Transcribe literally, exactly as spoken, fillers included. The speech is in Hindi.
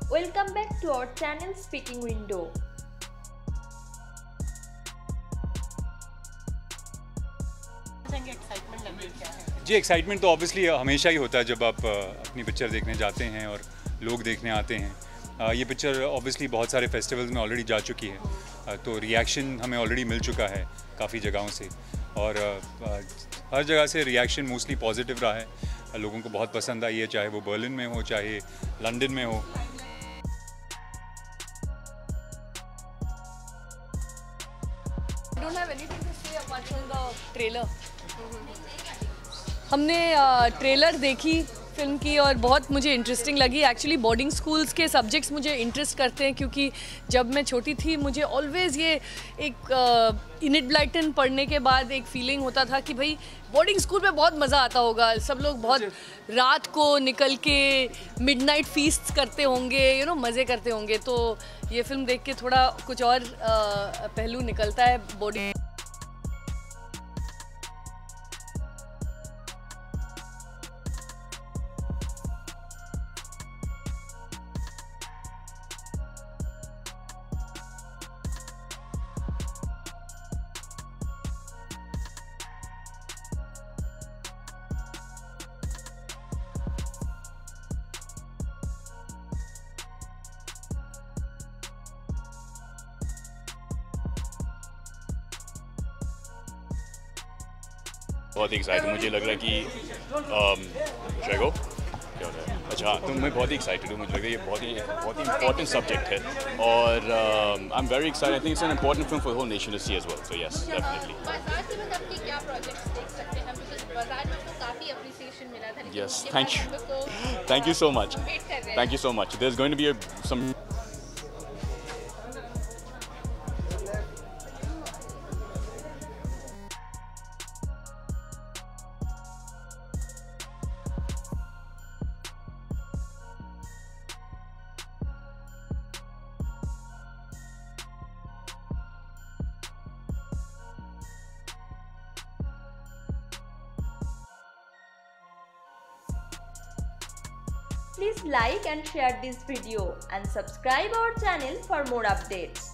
Welcome back to our channel Speaking Window. जी एक्साइटमेंट तो ऑब्वियसली हमेशा ही होता है जब आप अपनी पिक्चर देखने जाते हैं और लोग देखने आते हैं। ये पिक्चर ऑब्वियसली बहुत सारे फेस्टिवल्स में ऑलरेडी जा चुकी है, तो रिएक्शन हमें ऑलरेडी मिल चुका है काफ़ी जगहों से और हर जगह से रिएक्शन मोस्टली पॉजिटिव रहा है। लोगों को बहुत पसंद आई है, चाहे वो बर्लिन में हो चाहे लंदन में हो। I don't have anything to say apart from the trailer. हमने ट्रेलर देखी फिल्म की और बहुत मुझे इंटरेस्टिंग लगी। एक्चुअली बोर्डिंग स्कूल्स के सब्जेक्ट्स मुझे इंटरेस्ट करते हैं क्योंकि जब मैं छोटी थी मुझे ऑलवेज़ ये एक इनिट ब्लाइटन पढ़ने के बाद एक फीलिंग होता था कि भाई बोर्डिंग स्कूल में बहुत मज़ा आता होगा, सब लोग बहुत रात को निकल के मिडनाइट फीस्ट करते होंगे, यू नो मज़े करते होंगे। तो ये फिल्म देख के थोड़ा कुछ और पहलू निकलता है बोर्डिंग। बहुत ही एक्साइटेड मुझे लग रहा है कि शेगो क्या होता है अच्छा तो मैं बहुत ही एक्साइटेड हूँ। मुझे लग रहा है ये बहुत ही बहुत ही इंपॉर्टेंट सब्जेक्ट है और I am very excited. I think it's an important film for the whole nation to see as well. So yes definitely. Yes thank you thank you so much thank you so much. There is going to be some Please like and share this video and subscribe our channel for more updates.